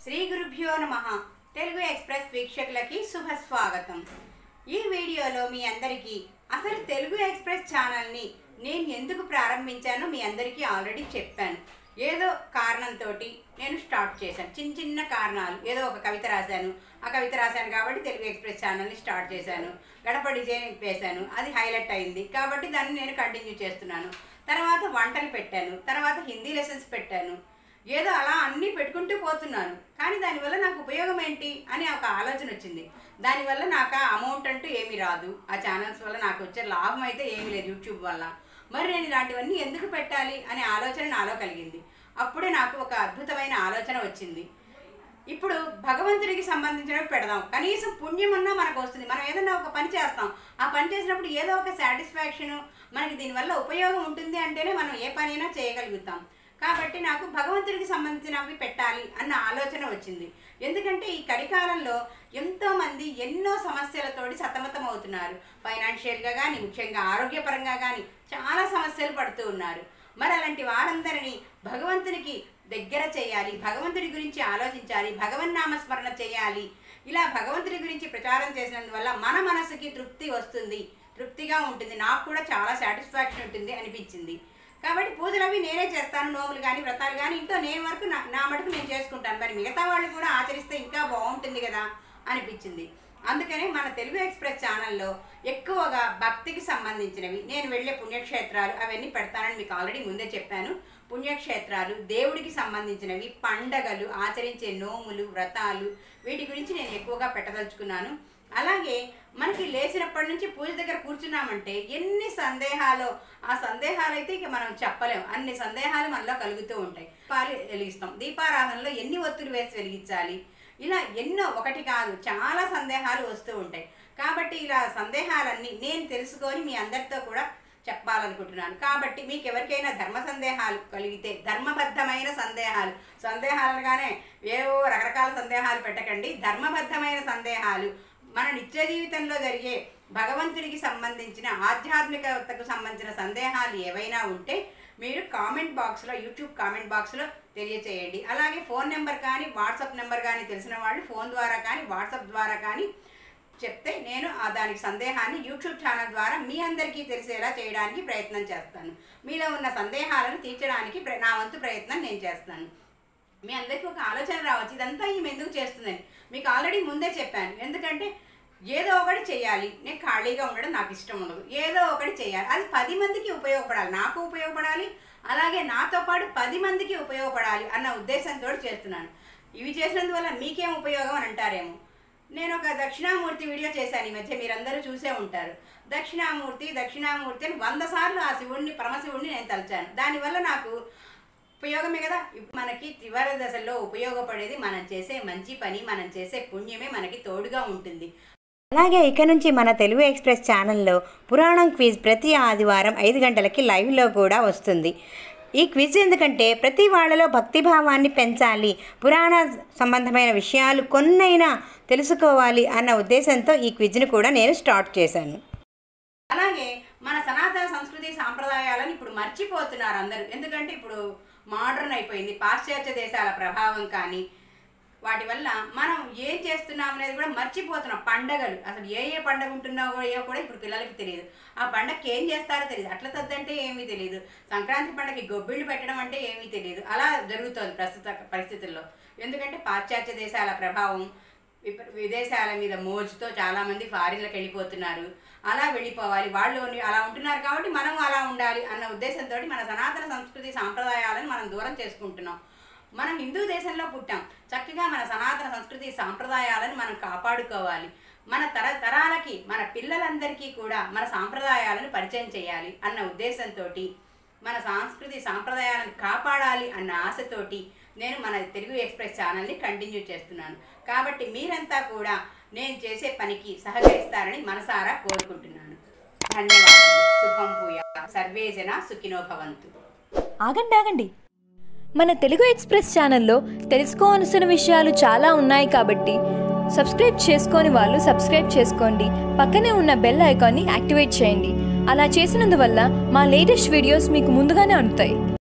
శ్రీ గురుభ్యో నమః. తెలుగు ఎక్స్ప్రెస్ వీక్షకులకి శుభ స్వాగతం. ఈ వీడియోలో మీ అందరికీ అసలు తెలుగు ఎక్స్ప్రెస్ ఛానల్ని నేను ఎందుకు ప్రారంభించానో మీ అందరికీ ఆల్రెడీ చెప్పాను. ఏదో కారణంతో నేను స్టార్ట్ చేశాను. చిన్న కారణాలు. ఏదో ఒక కవిత రాశాను. ఆ కవిత రాశాను కాబట్టి తెలుగు ఎక్స్ప్రెస్ ఛానల్ని స్టార్ట్ చేశాను. గడప డిజైన్ వేశాను. అది హైలైట్ అయింది కాబట్టి దాన్ని నేను కంటిన్యూ చేస్తున్నాను. తర్వాత వంటలు పెట్టాను. తర్వాత హిందీ లెసన్స్ పెట్టాను. ఏదో అలా అన్నీ పెట్టుకుంటూ పోతున్నాను. కానీ దానివల్ల నాకు ఉపయోగం ఏంటి అని ఒక ఆలోచన వచ్చింది. దానివల్ల నాకు ఆ అమౌంట్ అంటూ ఏమీ రాదు. ఆ ఛానల్స్ వల్ల నాకు వచ్చే లాభం అయితే ఏమీ లేదు యూట్యూబ్ వల్ల. మరి నేను ఇలాంటివన్నీ ఎందుకు పెట్టాలి అనే ఆలోచన నాలో కలిగింది. అప్పుడే నాకు ఒక అద్భుతమైన ఆలోచన వచ్చింది. ఇప్పుడు భగవంతుడికి సంబంధించినవి పెడదాం. కనీసం పుణ్యమన్నా మనకు వస్తుంది. మనం ఏదన్నా ఒక పని చేస్తాం. ఆ పని చేసినప్పుడు ఏదో ఒక సాటిస్ఫాక్షను మనకి దీనివల్ల ఉపయోగం ఉంటుంది అంటేనే మనం ఏ పనైనా చేయగలుగుతాం. కాబట్టి నాకు భగవంతుడికి సంబంధించినవి పెట్టాలి అన్న ఆలోచన వచ్చింది. ఎందుకంటే ఈ కలికాలంలో ఎంతోమంది ఎన్నో సమస్యలతోటి సతమతం అవుతున్నారు. ఫైనాన్షియల్గా కానీ, ముఖ్యంగా ఆరోగ్యపరంగా కానీ చాలా సమస్యలు పడుతూ ఉన్నారు. మరి అలాంటి వారందరినీ భగవంతునికి దగ్గర చేయాలి, భగవంతుడి గురించి ఆలోచించాలి, భగవన్నామస్మరణ చేయాలి. ఇలా భగవంతుడి గురించి ప్రచారం చేసినందువల్ల మన మనసుకి తృప్తి వస్తుంది, తృప్తిగా ఉంటుంది, నాకు కూడా చాలా సాటిస్ఫాక్షన్ ఉంటుంది అనిపించింది. కాబట్టి పూజలు అవి నేనే చేస్తాను. నోములు కానీ, వ్రతాలు కానీ ఇంట్లో నేను వరకు నా మటుకు నేను చేసుకుంటాను. మరి మిగతా వాళ్ళు కూడా ఆచరిస్తే ఇంకా బాగుంటుంది కదా అనిపించింది. అందుకనే మన తెలుగు ఎక్స్ప్రెస్ ఛానల్లో ఎక్కువగా భక్తికి సంబంధించినవి, నేను వెళ్ళే పుణ్యక్షేత్రాలు అవన్నీ పెడతానని మీకు ఆల్రెడీ ముందే చెప్పాను. పుణ్యక్షేత్రాలు, దేవుడికి సంబంధించినవి, పండగలు, ఆచరించే నోములు, వ్రతాలు, వీటి గురించి నేను ఎక్కువగా పెట్టదలుచుకున్నాను. అలాగే మనకి లేచినప్పటి నుంచి పూజ దగ్గర కూర్చున్నామంటే ఎన్ని సందేహాలు, ఆ సందేహాలు అయితే ఇక మనం చెప్పలేము. అన్ని సందేహాలు మనలో కలుగుతూ ఉంటాయి. దీపాలు వెలిగిస్తాం. దీపారాధనలో ఎన్ని ఒత్తులు వేసి వెలిగించాలి, ఇలా ఎన్నో, ఒకటి కాదు చాలా సందేహాలు వస్తూ ఉంటాయి. కాబట్టి ఇలా సందేహాలన్నీ నేను తెలుసుకొని మీ అందరితో కూడా చెప్పాలనుకుంటున్నాను. కాబట్టి మీకు ఎవరికైనా ధర్మ సందేహాలు కలిగితే, ధర్మబద్ధమైన సందేహాలనగానే ఏవో రకరకాల సందేహాలు పెట్టకండి. ధర్మబద్ధమైన సందేహాలు, మన నిత్య జీవితంలో జరిగే భగవంతుడికి సంబంధించిన, ఆధ్యాత్మికతకు సంబంధించిన సందేహాలు ఏవైనా ఉంటే మీరు కామెంట్ బాక్స్లో, యూట్యూబ్ కామెంట్ బాక్స్లో తెలియచేయండి. అలాగే ఫోన్ నెంబర్ కానీ, వాట్సాప్ నెంబర్ కానీ తెలిసిన వాళ్ళు ఫోన్ ద్వారా కానీ, వాట్సాప్ ద్వారా కానీ చెప్తే నేను దానికి సందేహాన్ని యూట్యూబ్ ఛానల్ ద్వారా మీ అందరికీ తెలిసేలా చేయడానికి ప్రయత్నం చేస్తాను. మీలో ఉన్న సందేహాలను తీర్చడానికి నా వంతు ప్రయత్నం నేను చేస్తాను. మీ అందరికీ ఒక ఆలోచన రావచ్చు, ఇదంతా ఈమె ఎందుకు చేస్తుందని. మీకు ఆల్రెడీ ముందే చెప్పాను. ఎందుకంటే ఏదో ఒకటి చేయాలి. నేను ఖాళీగా ఉండడం నాకు ఇష్టం ఉండదు. ఏదో ఒకటి చేయాలి. అది 10 మందికి ఉపయోగపడాలి, నాకు ఉపయోగపడాలి, అలాగే నాతో పాటు 10 మందికి ఉపయోగపడాలి అన్న ఉద్దేశంతో చేస్తున్నాను. ఇవి చేసినందువల్ల మీకేం ఉపయోగం అని అంటారేమో. నేను ఒక దక్షిణామూర్తి వీడియో చేశాను ఈ మధ్య, మీరందరూ చూసే ఉంటారు. దక్షిణామూర్తి అని 100 సార్లు ఆ శివుణ్ణి, పరమశివుణ్ణి నేను తలిచాను. దానివల్ల నాకు ఉపయోగమే కదా. మనకి త్రివర దశల్లో ఉపయోగపడేది మనం చేసే మంచి పని, మనం చేసే పుణ్యమే మనకి తోడుగా ఉంటుంది. అలాగే ఇక నుంచి మన తెలుగు ఎక్స్ప్రెస్ ఛానల్లో పురాణం క్విజ్ ప్రతి ఆదివారం 5 గంటలకి లైవ్లో కూడా వస్తుంది. ఈ క్విజ్ ఎందుకంటే ప్రతి వాళ్ళలో భక్తిభావాన్ని పెంచాలి, పురాణ సంబంధమైన విషయాలు కొన్నైనా తెలుసుకోవాలి అన్న ఉద్దేశంతో ఈ క్విజ్ని కూడా నేను స్టార్ట్ చేశాను. అలాగే మన సనాతన సంస్కృతి సాంప్రదాయాలను ఇప్పుడు మర్చిపోతున్నారు అందరూ. ఎందుకంటే ఇప్పుడు మోడర్న్ అయిపోయింది. పాశ్చాత్య దేశాల ప్రభావం కానీ వాటి వల్ల మనం ఏం చేస్తున్నాం అనేది కూడా మర్చిపోతున్నాం. పండగలు, అసలు ఏ పండగ ఉంటున్నాయో కూడా ఇప్పుడు పిల్లలకి తెలియదు. ఆ పండగకి ఏం చేస్తారో తెలియదు. అట్ల తద్దంటే ఏమీ తెలియదు. సంక్రాంతి పండగకి గొబ్బిళ్ళు పెట్టడం అంటే ఏమీ తెలియదు. అలా జరుగుతోంది ప్రస్తుత పరిస్థితుల్లో. ఎందుకంటే పాశ్చాత్య దేశాల ప్రభావం, విదేశాల మీద మోజుతో చాలామంది ఫారిన్లకు వెళ్ళిపోతున్నారు. అలా వెళ్ళిపోవాలి, వాళ్ళు అలా ఉంటున్నారు కాబట్టి మనం అలా ఉండాలి అన్న ఉద్దేశంతో మన సనాతన సంస్కృతి సాంప్రదాయాలను మనం దూరం చేసుకుంటున్నాం. మనం హిందూ దేశంలో పుట్టాం. చక్కగా మన సనాతన సంస్కృతి సాంప్రదాయాలను మనం కాపాడుకోవాలి. మన తరాలకి, మన పిల్లలందరికీ కూడా మన సాంప్రదాయాలను పరిచయం చేయాలి అన్న ఉద్దేశంతో, మన సంస్కృతి సాంప్రదాయాలను కాపాడాలి అన్న ఆశతోటి నేను మన తెలుగు ఎక్స్ప్రెస్ ఛానల్ని కంటిన్యూ చేస్తున్నాను. కాబట్టి మీరంతా కూడా నేను చేసే పనికి సహకరిస్తారని మనసారా కోరుకుంటున్నాను. ధన్యవాదాలు. శుభం భూయాత్. సర్వే జనా సుఖినో భవంతు. ఆగండి. మన తెలుగు ఎక్స్ప్రెస్ ఛానల్లో తెలుసుకోవాల్సిన విషయాలు చాలా ఉన్నాయి కాబట్టి సబ్స్క్రైబ్ చేసుకోని వాళ్ళు సబ్స్క్రైబ్ చేసుకోండి. పక్కనే ఉన్న బెల్ ఐకాన్ని యాక్టివేట్ చేయండి. అలా చేసినందువల్ల మా లేటెస్ట్ వీడియోస్ మీకు ముందుగానే అందుతాయి.